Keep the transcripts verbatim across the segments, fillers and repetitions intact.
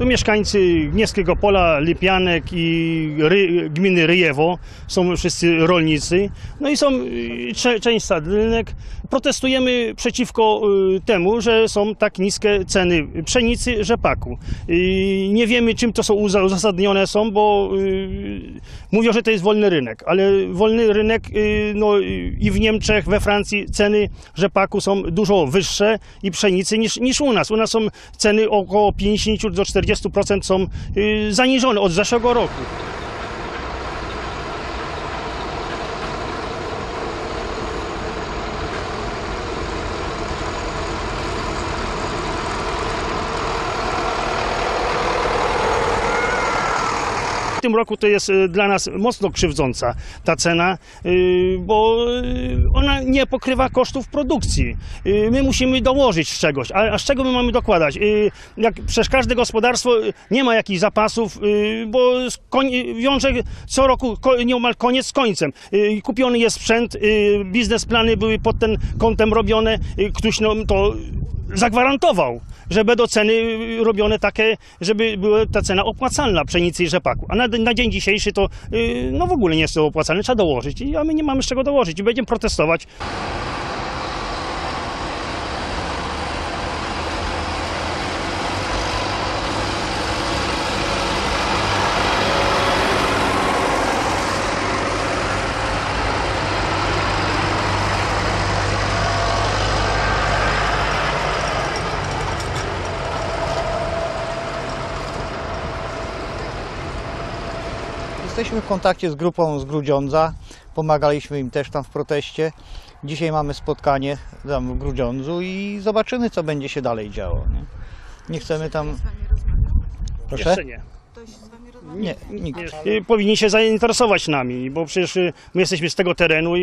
Tu mieszkańcy Gniewskiego Pola, Lipianek i Ry, gminy Ryjewo, są wszyscy rolnicy, no i są cze, część sadylnek. Protestujemy przeciwko temu, że są tak niskie ceny pszenicy, rzepaku. I nie wiemy, czym to są uzasadnione są, bo mówią, że to jest wolny rynek, ale wolny rynek no, i w Niemczech, we Francji ceny rzepaku są dużo wyższe i pszenicy niż, niż u nas. U nas są ceny około pięćdziesiąt do czterdziestu procent są zaniżone od zeszłego roku. W tym roku to jest dla nas mocno krzywdząca ta cena, bo ona nie pokrywa kosztów produkcji. My musimy dołożyć z czegoś, a z czego my mamy dokładać? Jak przecież każde gospodarstwo nie ma jakichś zapasów, bo wiąże co roku nieomal koniec z końcem. Kupiony jest sprzęt, biznesplany były pod ten kątem robione, ktoś no, to zagwarantował, że będą ceny robione takie, żeby była ta cena opłacalna pszenicy i rzepaku. A na, na dzień dzisiejszy to no w ogóle nie jest to opłacalne, trzeba dołożyć, a my nie mamy z czego dołożyć i będziemy protestować. Jesteśmy w kontakcie z grupą z Grudziądza, pomagaliśmy im też tam w proteście. Dzisiaj mamy spotkanie tam w Grudziądzu i zobaczymy, co będzie się dalej działo. Nie, nie chcemy tam... Proszę? Jeszcze nie. Ktoś z wami rozmawia? Nie, nikt. Powinni się zainteresować nami, bo przecież my jesteśmy z tego terenu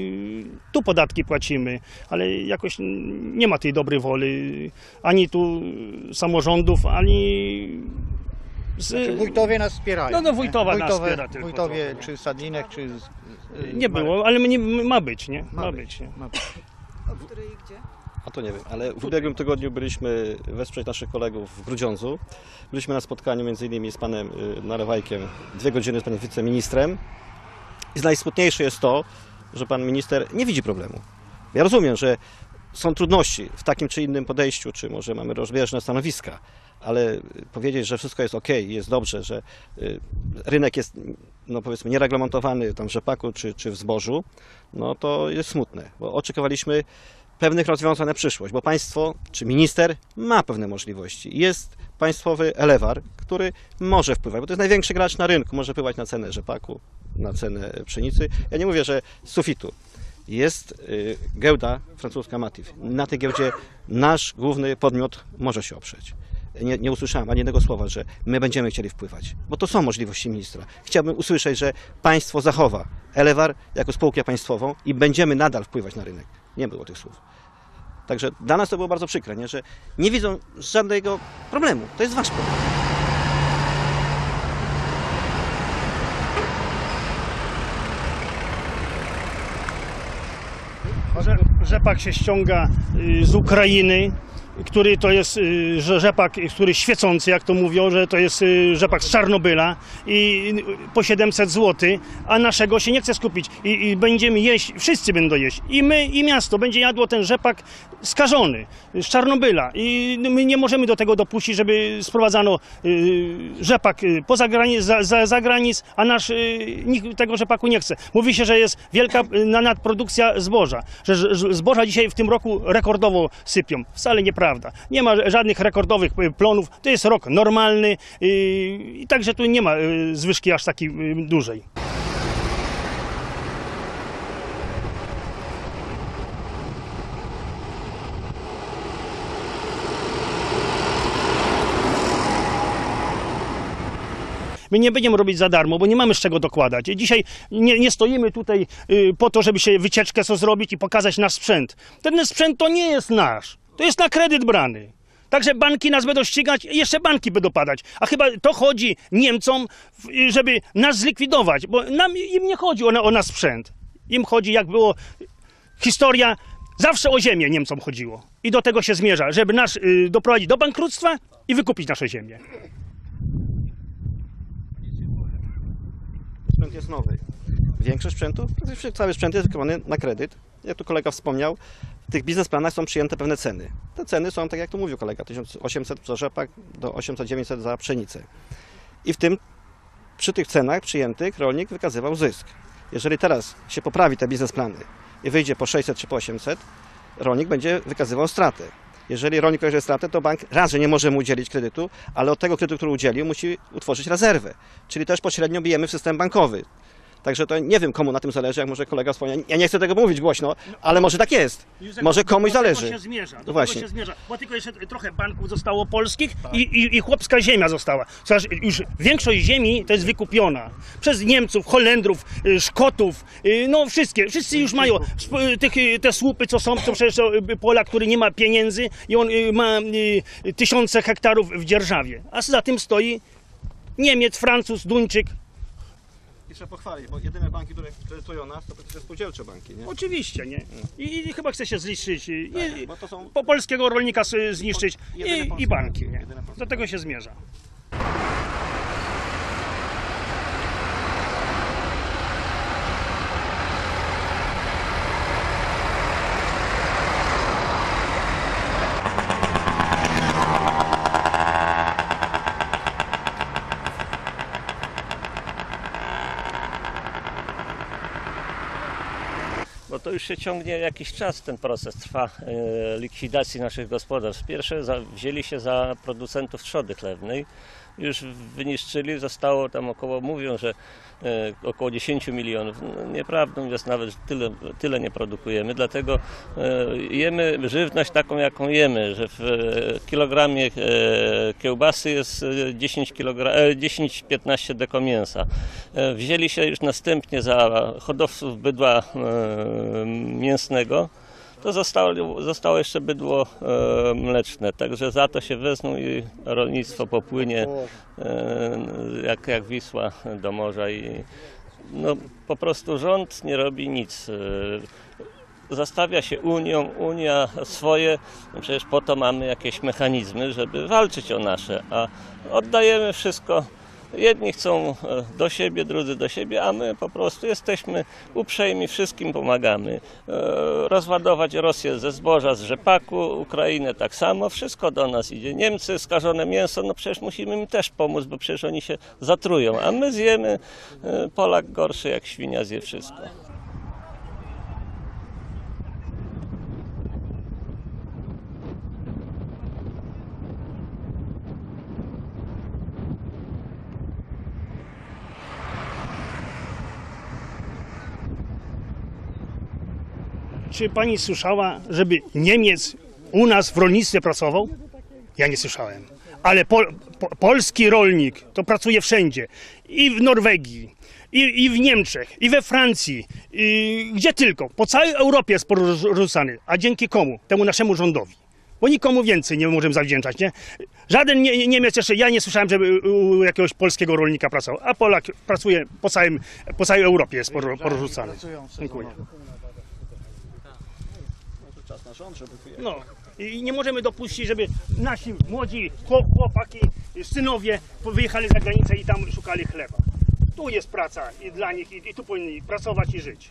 i tu podatki płacimy, ale jakoś nie ma tej dobrej woli ani tu samorządów, ani... Z... Znaczy, wójtowie nas wspierają. No, no wójtowa Wójtowie, nas wspiera tylko. Wójtowie, trochę, czy Sadlinek, czy... Z, nie było, ale nie, ma być, nie? Ma, ma być. być. Nie? Ma być. O której i gdzie? A to nie wiem, ale w ubiegłym tygodniu byliśmy wesprzeć naszych kolegów w Grudziądzu. Byliśmy na spotkaniu między innymi z panem Narewajkiem, dwie godziny z panem wiceministrem. I najsmutniejsze jest to, że pan minister nie widzi problemu. Ja rozumiem, że są trudności w takim czy innym podejściu, czy może mamy rozbieżne stanowiska, ale powiedzieć, że wszystko jest ok, jest dobrze, że rynek jest, no powiedzmy, niereglamentowany tam w rzepaku czy, czy w zbożu, no to jest smutne, bo oczekiwaliśmy pewnych rozwiązań na przyszłość, bo państwo czy minister ma pewne możliwości. Jest państwowy Elewarr, który może wpływać, bo to jest największy gracz na rynku, może wpływać na cenę rzepaku, na cenę pszenicy. Ja nie mówię, że z sufitu. Jest y, giełda francuska Matif. Na tej giełdzie nasz główny podmiot może się oprzeć. Nie, nie usłyszałem ani jednego słowa, że my będziemy chcieli wpływać, bo to są możliwości ministra. Chciałbym usłyszeć, że państwo zachowa Elewarr jako spółkę państwową i będziemy nadal wpływać na rynek. Nie było tych słów. Także dla nas to było bardzo przykre, nie? Że nie widzą żadnego problemu. To jest wasz problem. Rzepak się ściąga z Ukrainy, który to jest rzepak, który świecący, jak to mówią, że to jest rzepak z Czarnobyla i po siedemset złotych, a naszego się nie chce skupić i, i będziemy jeść, wszyscy będą jeść, i my, i miasto będzie jadło ten rzepak skażony z Czarnobyla i my nie możemy do tego dopuścić, żeby sprowadzano rzepak poza granic, za, za, za granic, a nasz nikt tego rzepaku nie chce. Mówi się, że jest wielka nadprodukcja zboża, że zboża dzisiaj w tym roku rekordowo sypią. Wcale nieprawda. Nie ma żadnych rekordowych plonów, to jest rok normalny i, i także tu nie ma zwyżki aż takiej dużej. My nie będziemy robić za darmo, bo nie mamy z czego dokładać. Dzisiaj nie, nie stoimy tutaj po to, żeby się wycieczkę co zrobić i pokazać nasz sprzęt. Ten sprzęt to nie jest nasz. To jest na kredyt brany. Także banki nas będą ścigać i jeszcze banki będą padać. A chyba to chodzi Niemcom, żeby nas zlikwidować, bo nam, im nie chodzi o, o nasz sprzęt. Im chodzi, jak było historia, zawsze o ziemię Niemcom chodziło. I do tego się zmierza, żeby nas y, doprowadzić do bankructwa i wykupić nasze ziemię. sprzęt jest nowy. Większość sprzętu, praktycznie cały sprzęt jest wykonany na kredyt. Jak tu kolega wspomniał, w tych biznesplanach są przyjęte pewne ceny. Te ceny są, tak jak tu mówił kolega, tysiąc osiemset za rzepak do osiemset dziewięćset za pszenicę. I w tym, przy tych cenach przyjętych rolnik wykazywał zysk. Jeżeli teraz się poprawi te biznesplany i wyjdzie po sześćset czy po osiemset, rolnik będzie wykazywał stratę. Jeżeli rolnik wykaże stratę, to bank raz, że nie może mu udzielić kredytu, ale od tego kredytu, który udzielił, musi utworzyć rezerwę. Czyli też pośrednio bijemy w system bankowy. Także to nie wiem, komu na tym zależy, jak może kolega wspomniał. Ja nie chcę tego mówić głośno, ale może tak jest. Może komuś do zależy. Tego się zmierza, do No właśnie. tego się zmierza. Bo tylko jeszcze trochę banków zostało polskich i, i, i chłopska ziemia została. Chociaż już większość ziemi to jest wykupiona. Przez Niemców, Holendrów, y, Szkotów, y, no wszystkie. Wszyscy już mają sp- y, tych, y, te słupy, co są, to przecież y, Polak, który nie ma pieniędzy i on y, ma y, tysiące hektarów w dzierżawie. A za tym stoi Niemiec, Francuz, Duńczyk. I trzeba pochwalić, bo jedyne banki, które kredytują nas, to przecież spółdzielcze banki, nie? Oczywiście, nie? I, i chyba chce się zniszczyć, i, Tak, bo to są- po polskiego rolnika s- zniszczyć Jedyne i, polskie i banki, banki, nie? jedyne polskie Do tego się zmierza. Bo to już się ciągnie jakiś czas, ten proces trwa e, likwidacji naszych gospodarstw. Pierwsze za, wzięli się za producentów trzody chlewnej, już wyniszczyli, zostało tam około, mówią, że e, około dziesięć milionów. No, nieprawdą jest, nawet tyle, tyle nie produkujemy, dlatego e, jemy żywność taką, jaką jemy, że w e, kilogramie e, kiełbasy jest dziesięć piętnaście deko mięsa. E, wzięli się już następnie za hodowców bydła e, mięsnego. To zostało, zostało jeszcze bydło e, mleczne, także za to się wezmą i rolnictwo popłynie e, jak, jak Wisła do morza i no, po prostu rząd nie robi nic. E, Zastawia się Unią, Unia swoje, no przecież po to mamy jakieś mechanizmy, żeby walczyć o nasze, a oddajemy wszystko. Jedni chcą do siebie, drudzy do siebie, a my po prostu jesteśmy uprzejmi, wszystkim pomagamy. Rozładować Rosję ze zboża, z rzepaku, Ukrainę tak samo, wszystko do nas idzie. Niemcy, skażone mięso, no przecież musimy im też pomóc, bo przecież oni się zatrują, a my zjemy, Polak gorszy jak świnia zje wszystko. Czy pani słyszała, żeby Niemiec u nas w rolnictwie pracował? Ja nie słyszałem. Ale pol, po, polski rolnik to pracuje wszędzie. I w Norwegii, i, i w Niemczech, i we Francji, i gdzie tylko. Po całej Europie jest porzucany. A dzięki komu? Temu naszemu rządowi. Bo nikomu więcej nie możemy zawdzięczać, nie? Żaden nie, Niemiec jeszcze, ja nie słyszałem, żeby u jakiegoś polskiego rolnika pracował. A Polak pracuje po, całym, po całej Europie jest por, porzucany. Dziękuję. Czas na rząd, żeby No i nie możemy dopuścić, żeby nasi młodzi chłopaki, synowie wyjechali za granicę i tam szukali chleba. Tu jest praca i dla nich i, i tu powinni pracować i żyć.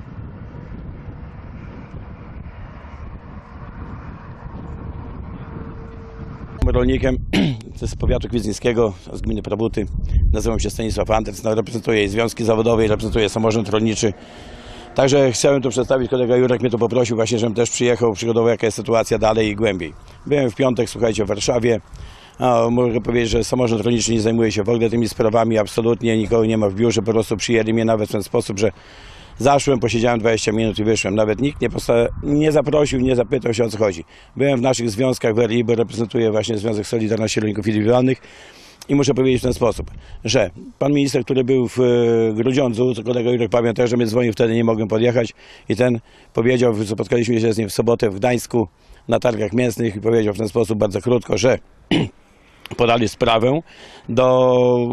Rolnikiem z powiatu kwidzyńskiego, z gminy Prabuty. Nazywam się Stanisław Anders, no, reprezentuję związki zawodowe i reprezentuję samorząd rolniczy. Także chciałem tu przedstawić, kolega Jurek mnie tu poprosił właśnie, żebym też przyjechał, przygotował jaka jest sytuacja dalej i głębiej. Byłem w piątek, słuchajcie, w Warszawie. A mogę powiedzieć, że samorząd rolniczy nie zajmuje się w ogóle tymi sprawami, absolutnie nikogo nie ma w biurze, po prostu przyjęli mnie nawet w ten sposób, że zaszłem, posiedziałem dwadzieścia minut i wyszłem. Nawet nikt nie, nie zaprosił, nie zapytał się, o co chodzi. Byłem w naszych związkach w R I, bo reprezentuję właśnie Związek Solidarności Rolników Indywidualnych. I muszę powiedzieć w ten sposób, że pan minister, który był w Grudziądzu, co kolega Jurek pamięta, że mnie dzwonił, wtedy nie mogłem podjechać i ten powiedział, spotkaliśmy się z nim w sobotę w Gdańsku na targach mięsnych i powiedział w ten sposób bardzo krótko, że podali sprawę do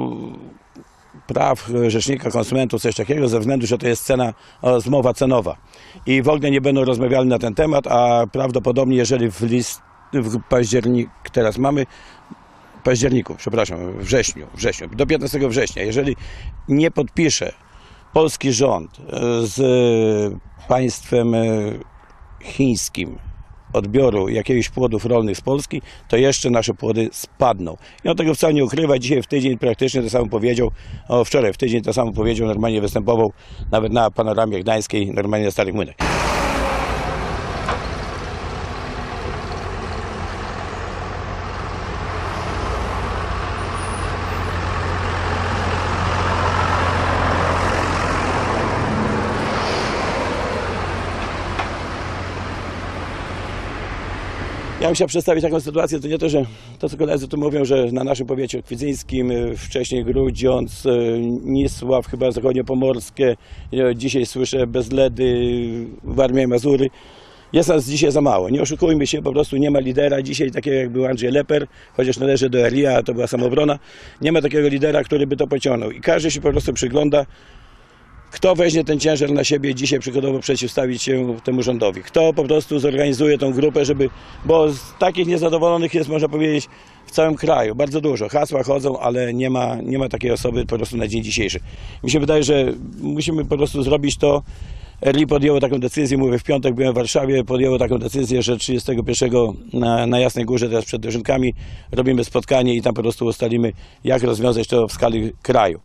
praw rzecznika konsumentów, coś takiego, ze względu, że to jest cena, zmowa cenowa i w ogóle nie będą rozmawiali na ten temat, a prawdopodobnie jeżeli w list, w październik teraz mamy, październiku, przepraszam, wrześniu, wrześniu, do piętnastego września, jeżeli nie podpisze polski rząd z państwem chińskim odbioru jakichś płodów rolnych z Polski, to jeszcze nasze płody spadną. I on tego wcale nie ukrywa. Dzisiaj w tydzień praktycznie to samo powiedział, o, wczoraj w tydzień to samo powiedział, normalnie występował nawet na panoramie gdańskiej, normalnie na Starych Młynach. Ja bym chciał przedstawić taką sytuację, to nie to, że to co koledzy tu mówią, że na naszym powiecie kwidzyńskim, wcześniej Grudziądz, Nisław, chyba zachodniopomorskie, dzisiaj słyszę Bezledy, Warmia i Mazury. Jest nas dzisiaj za mało, nie oszukujmy się, po prostu nie ma lidera dzisiaj, takiego jak był Andrzej Leper, chociaż należy do R I A, to była samoobrona, nie ma takiego lidera, który by to pociągnął i każdy się po prostu przygląda, kto weźmie ten ciężar na siebie dzisiaj przykładowo przeciwstawić się temu rządowi? Kto po prostu zorganizuje tą grupę, żeby... Bo z takich niezadowolonych jest, można powiedzieć, w całym kraju. Bardzo dużo. Hasła chodzą, ale nie ma, nie ma takiej osoby po prostu na dzień dzisiejszy. Mi się wydaje, że musimy po prostu zrobić to. R I A podjęło taką decyzję, mówię, w piątek byłem w Warszawie, podjęło taką decyzję, że trzydziestego pierwszego na, na Jasnej Górze, teraz przed Dożynkami, robimy spotkanie i tam po prostu ustalimy, jak rozwiązać to w skali kraju.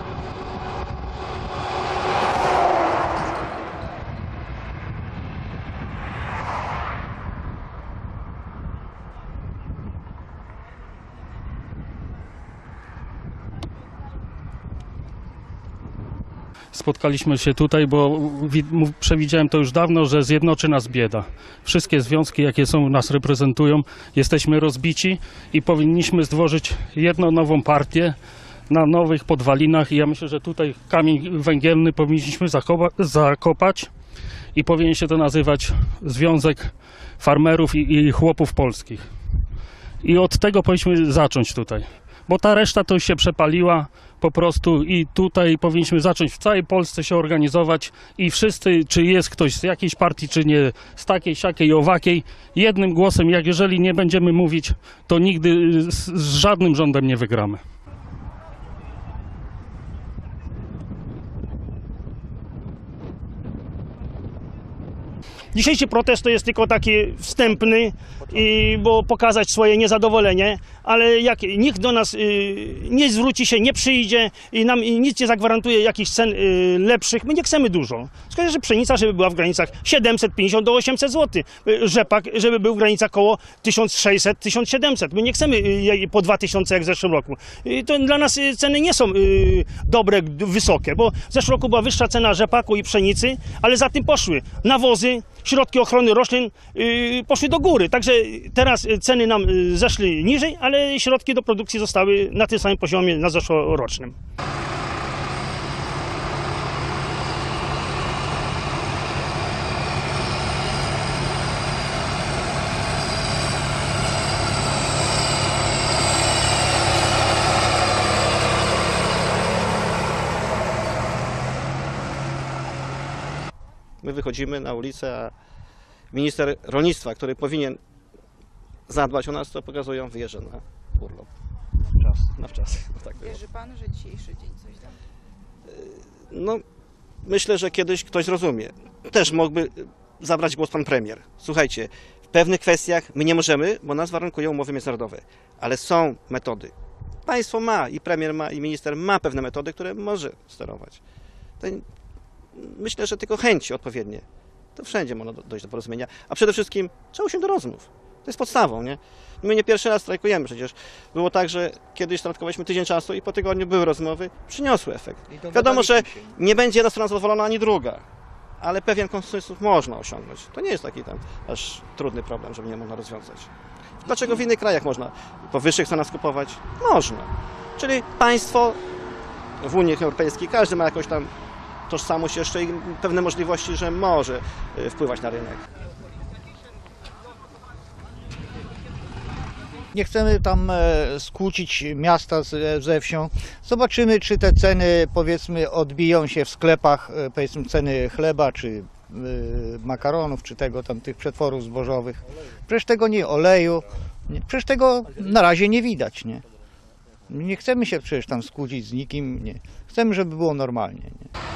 Spotkaliśmy się tutaj, bo przewidziałem to już dawno, że zjednoczy nas bieda. Wszystkie związki, jakie są, nas reprezentują, jesteśmy rozbici i powinniśmy stworzyć jedną nową partię na nowych podwalinach i ja myślę, że tutaj kamień węgielny powinniśmy zakopać i powinien się to nazywać Związek Farmerów i, i Chłopów Polskich. I od tego powinniśmy zacząć tutaj, bo ta reszta to już się przepaliła po prostu i tutaj powinniśmy zacząć w całej Polsce się organizować i wszyscy, czy jest ktoś z jakiejś partii, czy nie, z takiej, siakiej, owakiej, jednym głosem, jak jeżeli nie będziemy mówić, to nigdy z, z żadnym rządem nie wygramy. Dzisiejszy protest to jest tylko taki wstępny, i, bo pokazać swoje niezadowolenie, ale jak nikt do nas y, nie zwróci się, nie przyjdzie i nam i nic nie zagwarantuje jakichś cen y, lepszych, my nie chcemy dużo. Szkoda, że pszenica, żeby była w granicach siedemset pięćdziesiąt do osiemset złotych, rzepak, żeby był w granicach około tysiąc sześćset do tysiąc siedemset. My nie chcemy y, po dwa tysiące jak w zeszłym roku. Y, to dla nas y, ceny nie są y, dobre, wysokie, bo w zeszłym roku była wyższa cena rzepaku i pszenicy, ale za tym poszły nawozy, środki ochrony roślin yy, poszły do góry, także teraz ceny nam yy, zeszły niżej, ale środki do produkcji zostały na tym samym poziomie na zeszłorocznym. My wychodzimy na ulicę, a minister rolnictwa, który powinien zadbać o nas, to pokazują, wyjeżdża na urlop. Na wczas. Na wczas. No tak było. Wierzy pan, że dzisiejszy dzień coś da? No, myślę, że kiedyś ktoś zrozumie. Też mógłby zabrać głos pan premier. Słuchajcie, w pewnych kwestiach my nie możemy, bo nas warunkują umowy międzynarodowe, ale są metody. Państwo ma, i premier ma, i minister ma pewne metody, które może sterować. To myślę, że tylko chęci odpowiednie, to wszędzie można dojść do porozumienia, a przede wszystkim trzeba usiąść do rozmów. To jest podstawą, nie? My nie pierwszy raz strajkujemy przecież. Było tak, że kiedyś strajkowaliśmy tydzień czasu i po tygodniu były rozmowy, przyniosły efekt. Wiadomo, że nie będzie jedna strona zadowolona, ani druga, ale pewien konsensus można osiągnąć. To nie jest taki tam aż trudny problem, żeby nie można rozwiązać. Dlaczego w innych krajach można po wyższych cenach skupować? Można. Czyli państwo w Unii Europejskiej, każdy ma jakąś tam tożsamość jeszcze i pewne możliwości, że może wpływać na rynek. Nie chcemy tam skłócić miasta z, ze wsią. Zobaczymy, czy te ceny, powiedzmy, odbiją się w sklepach, powiedzmy, ceny chleba, czy makaronów, czy tego tam tych przetworów zbożowych. Przecież tego nie, oleju, nie, przecież tego na razie nie widać, nie? Nie chcemy się przecież tam skłócić z nikim, nie. Chcemy, żeby było normalnie, nie?